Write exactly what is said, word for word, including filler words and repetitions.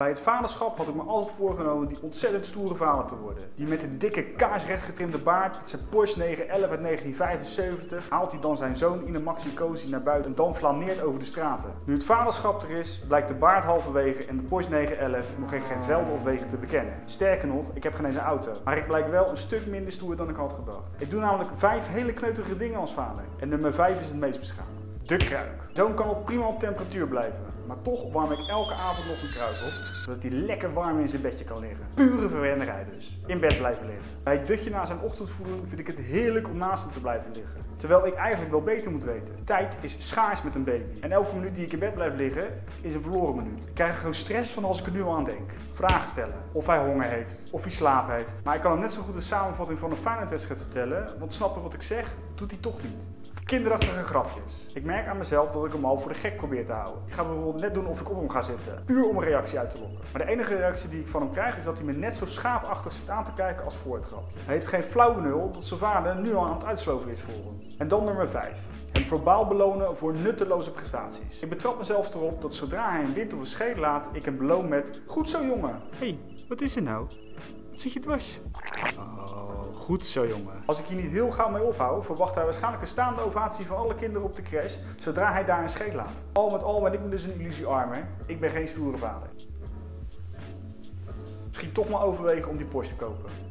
Bij het vaderschap had ik me altijd voorgenomen die ontzettend stoere vader te worden. Die met een dikke kaarsrecht getrimde baard, met zijn Porsche negen elf uit negentien vijfenzeventig, haalt hij dan zijn zoon in een Maxi Cosi naar buiten en dan flaneert over de straten. Nu het vaderschap er is, blijkt de baard halverwege en de Porsche negen elf nog in geen velden of wegen te bekennen. Sterker nog, ik heb geen eens een auto. Maar ik blijk wel een stuk minder stoer dan ik had gedacht. Ik doe namelijk vijf hele kneuterige dingen als vader. En nummer vijf is het meest beschamend. De kruik. Zo'n kan ook prima op temperatuur blijven. Maar toch warm ik elke avond nog een kruik op, zodat hij lekker warm in zijn bedje kan liggen. Pure verwennerij dus. In bed blijven liggen. Bij het dutje na zijn ochtendvoeding vind ik het heerlijk om naast hem te blijven liggen. Terwijl ik eigenlijk wel beter moet weten. Tijd is schaars met een baby. En elke minuut die ik in bed blijf liggen, is een verloren minuut. Ik krijg er gewoon stress van als ik er nu al aan denk. Vragen stellen. Of hij honger heeft. Of hij slaap heeft. Maar ik kan hem net zo goed een samenvatting van een Feyenoord-wedstrijd vertellen. Want snappen wat ik zeg, doet hij toch niet. Kinderachtige grapjes. Ik merk aan mezelf dat ik hem al voor de gek probeer te houden. Ik ga bijvoorbeeld net doen of ik op hem ga zitten. Puur om een reactie uit te lokken. Maar de enige reactie die ik van hem krijg is dat hij me net zo schaapachtig zit aan te kijken als voor het grapje. Hij heeft geen flauw benul dat zijn vader nu al aan het uitsloven is voor hem. En dan nummer vijf. Hem verbaal belonen voor nutteloze prestaties. Ik betrap mezelf erop dat zodra hij een wind of een scheet laat, ik hem beloon met: goed zo jongen. Hé, hey, wat is er nou? Wat zit je dwars? Oh, goed zo jongen. Als ik hier niet heel gauw mee ophoud, verwacht hij waarschijnlijk een staande ovatie van alle kinderen op de crash, zodra hij daar een scheet laat. Al met al ben ik me dus een illusiearmer. Ik ben geen stoere vader. Misschien toch maar overwegen om die Porsche te kopen.